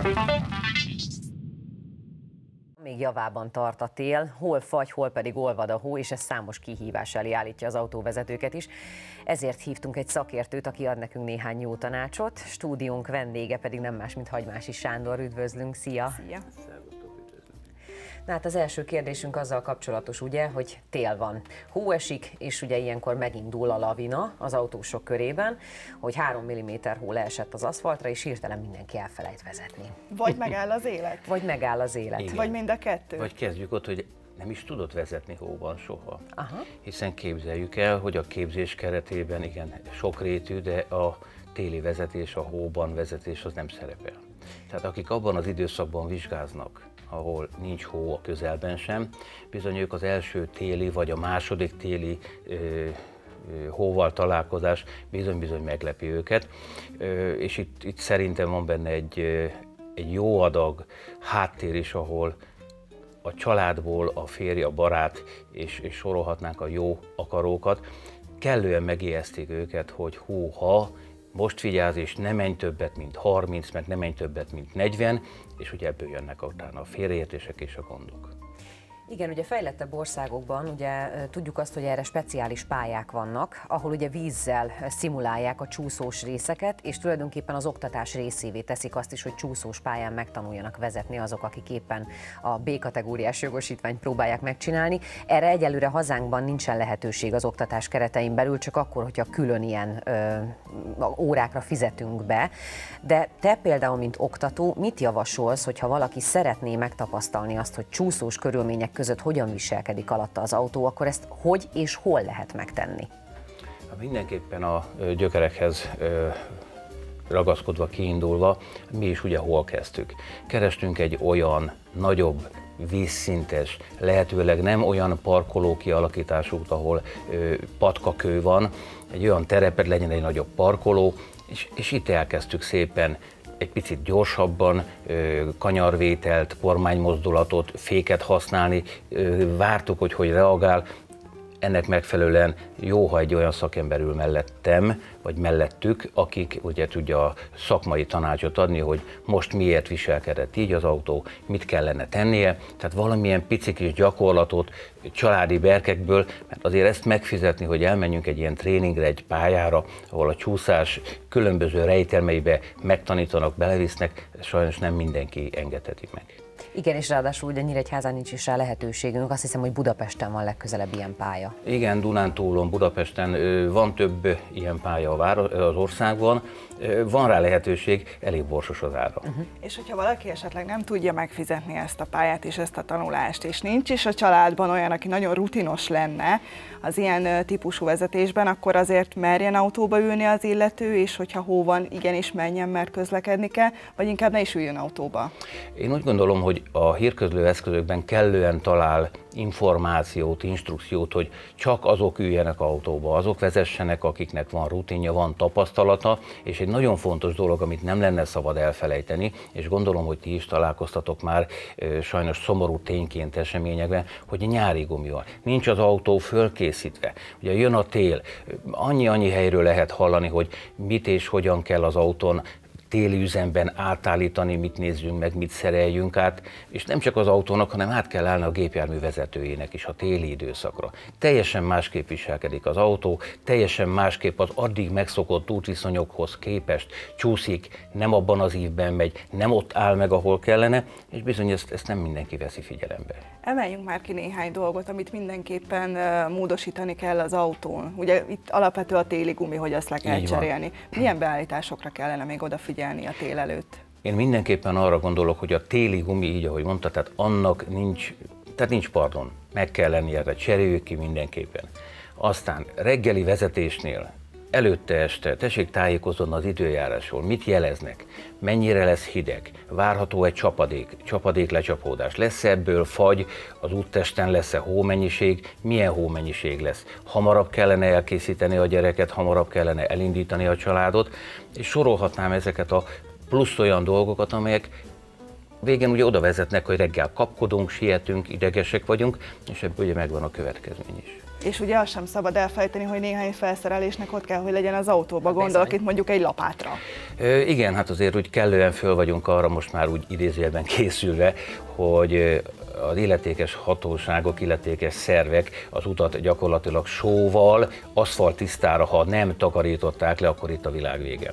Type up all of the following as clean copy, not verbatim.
Még javában tart a tél, hol fagy, hol pedig olvad a hó, és ez számos kihívás elé állítja az autóvezetőket is. Ezért hívtunk egy szakértőt, aki ad nekünk néhány jó tanácsot. Stúdiónk vendége pedig nem más, mint Hagymási Sándor. Üdvözlünk, szia! Szia! Na hát az első kérdésünk azzal kapcsolatos, ugye, hogy tél van. Hó esik, és ugye ilyenkor megindul a lavina az autósok körében, hogy 3 mm hó leesett az aszfaltra, és hirtelen mindenki elfelejt vezetni. Vagy megáll az élet. Vagy megáll az élet. Igen. Vagy mind a kettő. Vagy kezdjük ott, hogy nem is tudott vezetni hóban soha. Aha. Hiszen képzeljük el, hogy a képzés keretében igen sokrétű, de a téli vezetés, a hóban vezetés az nem szerepel. Tehát akik abban az időszakban vizsgáznak, ahol nincs hó a közelben sem, bizony ők az első téli vagy a második téli hóval találkozás bizony-bizony meglepi őket, és itt szerintem van benne egy jó adag háttér is, ahol a családból a férje, a barát, és sorolhatnánk a jó akarókat, kellően megijeszték őket, hogy húha, most vigyázz, és ne menj többet, mint 30, meg ne menj többet, mint 40, és ugye ebből jönnek utána a félreértések és a gondok. Igen, ugye fejlettebb országokban ugye tudjuk azt, hogy erre speciális pályák vannak, ahol ugye vízzel szimulálják a csúszós részeket, és tulajdonképpen az oktatás részévé teszik azt is, hogy csúszós pályán megtanuljanak vezetni azok, akik éppen a B-kategóriás jogosítványt próbálják megcsinálni. Erre egyelőre hazánkban nincsen lehetőség az oktatás keretein belül, csak akkor, hogyha külön ilyen órákra fizetünk be. De te például, mint oktató, mit javasolsz, hogyha valaki szeretné megtapasztalni azt, hogy csúszós körülmények között hogyan viselkedik alatta az autó, akkor ezt hogy és hol lehet megtenni? Mindenképpen a gyökerekhez ragaszkodva, kiindulva, mi is ugye hol kezdtük. Kerestünk egy olyan nagyobb, vízszintes, lehetőleg nem olyan parkoló kialakításút, ahol patkakő van, egy olyan terepet, legyen egy nagyobb parkoló, és itt elkezdtük szépen egy picit gyorsabban, kanyarvételt, kormánymozdulatot, féket használni, vártuk, hogy reagál. Ennek megfelelően jó, ha egy olyan szakember ül mellettem, vagy mellettük, akik ugye tudja a szakmai tanácsot adni, hogy most miért viselkedett így az autó, mit kellene tennie, tehát valamilyen pici kis gyakorlatot családi berkekből, mert azért ezt megfizetni, hogy elmenjünk egy ilyen tréningre, egy pályára, ahol a csúszás különböző rejtelmeibe megtanítanak, belevisznek, sajnos nem mindenki engedheti meg. Igen, és ráadásul ugye Nyíregyházán nincs is rá lehetőségünk, azt hiszem, hogy Budapesten van legközelebb ilyen pálya. Igen, Dunántúlon, Budapesten van több ilyen pálya az országban, van rá lehetőség, elég borsos az ára. És hogyha valaki esetleg nem tudja megfizetni ezt a pályát és ezt a tanulást, és nincs is a családban olyan, aki nagyon rutinos lenne az ilyen típusú vezetésben, akkor azért merjen autóba ülni az illető, és hogyha hó van, igenis menjen, mert közlekedni kell, vagy inkább ne is üljön autóba? Én úgy gondolom, hogy a hírközlő eszközökben kellően talál információt, instrukciót, hogy csak azok üljenek autóba, azok vezessenek, akiknek van rutinja, van tapasztalata, és egy nagyon fontos dolog, amit nem lenne szabad elfelejteni, és gondolom, hogy ti is találkoztatok már sajnos szomorú tényként eseményekben, hogy a nyári gumi van. Nincs az autó fölkészítve. Ugye jön a tél, annyi helyről lehet hallani, hogy mit és hogyan kell az autón téli üzemben átállítani, mit nézzünk meg, mit szereljünk át, és nem csak az autónak, hanem át kell állni a gépjármű vezetőjének is a téli időszakra. Teljesen másképp viselkedik az autó, teljesen másképp az addig megszokott útviszonyokhoz képest csúszik, nem abban az ívben megy, nem ott áll meg, ahol kellene, és bizony ezt nem mindenki veszi figyelembe. Emeljünk már ki néhány dolgot, amit mindenképpen módosítani kell az autón. Ugye itt alapvető a téli gumi, hogy azt le kell cserélni. Milyen beállításokra kellene még odafigyelni a tél előtt? Én mindenképpen arra gondolok, hogy a téli gumi, így ahogy mondta, tehát annak nincs pardon, meg kell lennie, tehát cseréljük ki mindenképpen. Aztán reggeli vezetésnél, előtte este, tessék tájékozni az időjárásról, mit jeleznek, mennyire lesz hideg, várható egy csapadék lecsapódás, lesz ebből fagy, az úttesten lesz-e hómennyiség, milyen hómennyiség lesz, hamarabb kellene elkészíteni a gyereket, hamarabb kellene elindítani a családot, és sorolhatnám ezeket a plusz olyan dolgokat, amelyek végén ugye oda vezetnek, hogy reggel kapkodunk, sietünk, idegesek vagyunk, és ebből ugye megvan a következmény is. És ugye azt sem szabad elfelejteni, hogy néhány felszerelésnek ott kell, hogy legyen az autóba. Gondolok itt mondjuk egy lapátra. Igen, hát azért úgy kellően föl vagyunk arra most már úgy idézőjelben készülve, hogy az illetékes hatóságok, illetékes szervek az utat gyakorlatilag sóval, aszfalttisztára, ha nem takarították le, akkor itt a világ vége.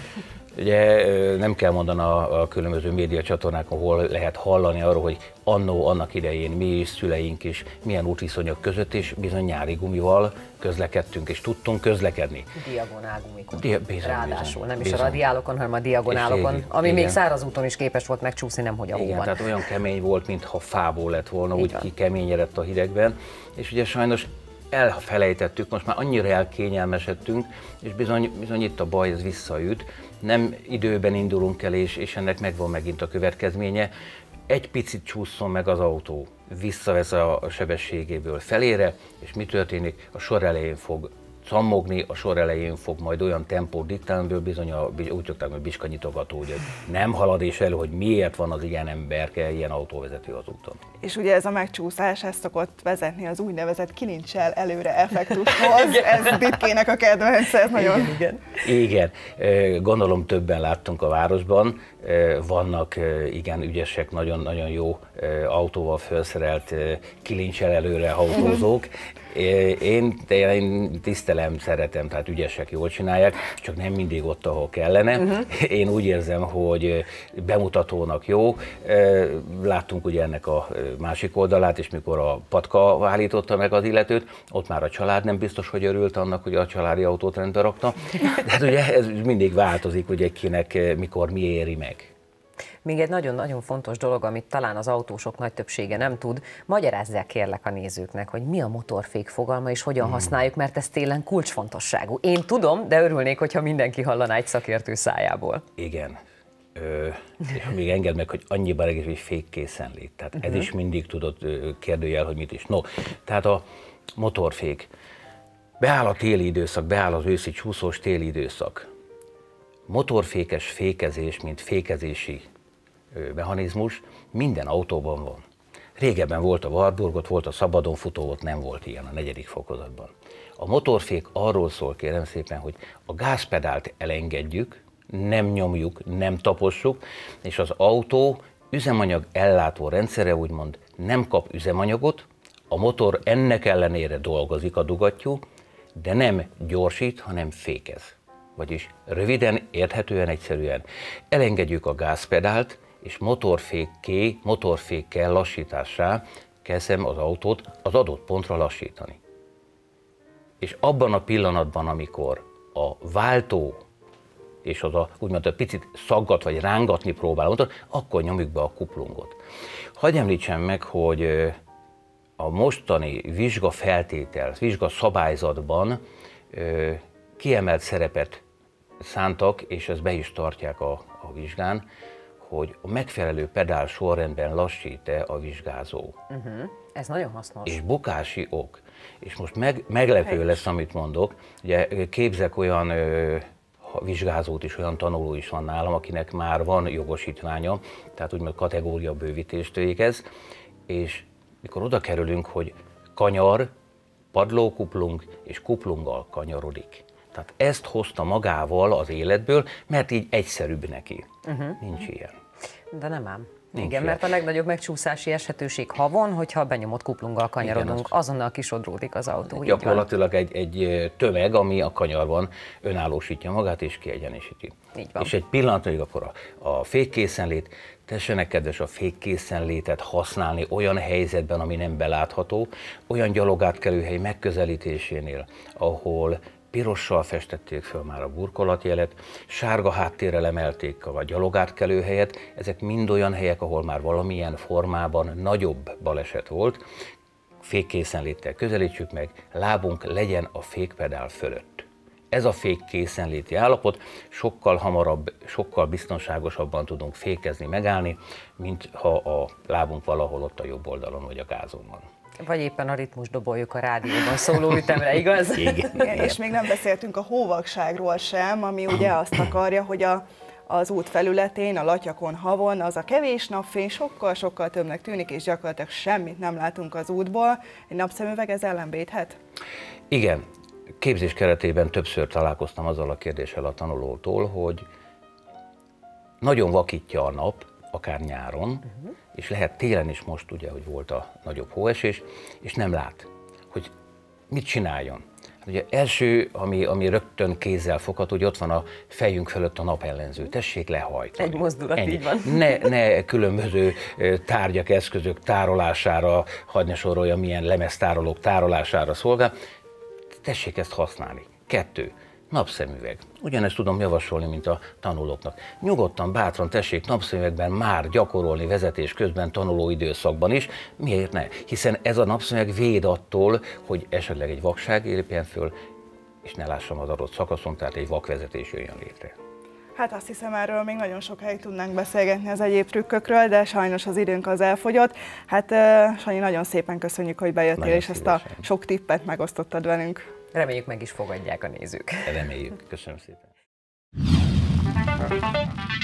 Ugye nem kell mondani a különböző médiacsatornákon, hol lehet hallani arról, hogy annó, annak idején mi és szüleink is milyen útviszonyok között is bizony nyári gumival közlekedtünk és tudtunk közlekedni. Diagonálgumikon. Ráadásul nem is a radiálokon, hanem a diagonálokon, ami igen. még száraz úton is képes volt megcsúszni, nemhogy a hóban. Igen, tehát olyan kemény volt, mintha fából lett volna, úgy kikeményedett a hidegben, és ugye sajnos elfelejtettük, most már annyira elkényelmesedtünk, és bizony itt a baj, ez visszaüt. Nem időben indulunk el, és ennek megvan megint a következménye. Egy picit csúszson meg az autó, visszavesz a sebességéből felére, és mi történik? A sor elején fog cammogni, a sor elején fog majd olyan tempót diktálni, amiből bizony úgy tudták, hogy biskanyitogató, hogy nem halad és elő, hogy miért van az ilyen emberke, ilyen autóvezető az úton. És ugye ez a megcsúszás, ez szokott vezetni az úgynevezett kilincsel előre effektushoz. Ez Ditkének a kedvence, ez nagyon... Igen, gondolom többen láttunk a városban, vannak igen ügyesek, nagyon jó autóval felszerelt kilincsel előre autózók. Én tisztelem, szeretem, tehát ügyesek, jól csinálják, csak nem mindig ott, ahol kellene. Én úgy érzem, hogy bemutatónak jó. Láttunk ugye ennek a másik oldalát, és mikor a patka állította meg az illetőt, ott már a család nem biztos, hogy örült annak, hogy a családi autót rendbe rakta. De hát ugye ez mindig változik, hogy kinek mikor mi éri meg. Még egy nagyon-nagyon fontos dolog, amit talán az autósok nagy többsége nem tud, magyarázzák kérlek a nézőknek, hogy mi a motorfék fogalma és hogyan használjuk, mert ez télen kulcsfontosságú. Én tudom, de örülnék, hogyha mindenki hallaná egy szakértő szájából. Igen. És még engedd meg, hogy annyiban egész, hogy fékkészenlét. Tehát ez is mindig tudod kérdőjel, hogy mit is. No, tehát a motorfék. Beáll a téli időszak, beáll az őszi csúszós téli időszak. Motorfékes fékezés, mint fékezési mechanizmus minden autóban van. Régebben volt a Warburg, volt a szabadon futó, ott nem volt ilyen a 4. fokozatban. A motorfék arról szól, kérem szépen, hogy a gázpedált elengedjük, nem nyomjuk, nem tapossuk, és az autó üzemanyag ellátó rendszere úgymond nem kap üzemanyagot, a motor ennek ellenére dolgozik a dugattyú, de nem gyorsít, hanem fékez. Vagyis röviden, érthetően, egyszerűen elengedjük a gázpedált, és motorfékkel lassítássá kezdem az autót az adott pontra lassítani. És abban a pillanatban, amikor a váltó és az úgymond egy picit szaggat vagy rángatni próbál a motor, akkor nyomjuk be a kuplungot. Hadd említsem meg, hogy a mostani vizsgafeltétel, vizsgaszabályzatban kiemelt szerepet szántak, és ezt be is tartják a vizsgán, hogy a megfelelő pedál sorrendben lassít-e a vizsgázó. Ez nagyon hasznos. És bukási ok. És most meglepő lesz, amit mondok. Ugye képzek olyan vizsgázót is, olyan tanuló is van nálam, akinek már van jogosítványa, tehát úgymond kategóriabővítést végez, és mikor oda kerülünk, hogy kanyar, padlókuplung és kuplunggal kanyarodik. Tehát ezt hozta magával az életből, mert így egyszerűbb neki. Nincs ilyen. De nem ám. Nincs Igen, ilyen. mert a legnagyobb megcsúszási eshetőség havon, hogyha benyomott kuplunggal kanyarodunk, igen, azonnal kisodródik az autó. Gyakorlatilag egy tömeg, ami a kanyarban önállósítja magát és kiegyenesíti. Így van. És egy pillanatig akkor a fékkészenlét, tessenek kedves a fékkészenlétet használni olyan helyzetben, ami nem belátható, olyan gyalogátkelőhely megközelítésénél, ahol pirossal festették föl már a burkolatjelet, sárga háttérrel emelték a gyalogátkelő helyet, ezek mind olyan helyek, ahol már valamilyen formában nagyobb baleset volt. Fékkészenléttel közelítsük meg, lábunk legyen a fékpedál fölött. Ez a fékkészenléti állapot, sokkal hamarabb, sokkal biztonságosabban tudunk fékezni, megállni, mint ha a lábunk valahol ott a jobb oldalon vagy a gázon van. Vagy éppen a ritmus doboljuk a rádióban szóló ütemre, igaz? Igen. És még nem beszéltünk a hóvagságról sem, ami ugye azt akarja, hogy az út felületén, a latyakon, havon, az a kevés napfény sokkal-sokkal többnek tűnik, és gyakorlatilag semmit nem látunk az útból. Egy napszemüveg ez ellen védhet? Igen. Képzés keretében többször találkoztam azzal a kérdéssel a tanulótól, hogy nagyon vakítja a nap, akár nyáron, és lehet télen is most ugye, hogy volt a nagyobb hóesés, és nem lát, hogy mit csináljon. Ugye első, ami rögtön kézzel fogható, hogy ott van a fejünk fölött a napellenző. Tessék lehajtani. Egy mozdulat, ennyi. így van. Ne különböző tárgyak, eszközök tárolására, hadd ne sorolja, milyen lemeztárolók tárolására szolgál. Tessék ezt használni. 2. Napszemüveg. Ugyanezt tudom javasolni, mint a tanulóknak. Nyugodtan, bátran tessék napszemüvegben már gyakorolni vezetés közben, tanuló időszakban is. Miért ne? Hiszen ez a napszemüveg véd attól, hogy esetleg egy vakság lépjen föl, és ne lássam az adott szakaszon, tehát egy vakvezetés jöjjön létre. Hát azt hiszem, erről még nagyon sokáig tudnánk beszélgetni az egyéb trükkökről, de sajnos az időnk az elfogyott. Hát Sanyi, nagyon szépen köszönjük, hogy bejöttél, nagyon és szívesen. ezt a sok tippet megosztottad velünk. Reméljük meg is fogadják a nézők. Reméljük. Köszönöm szépen.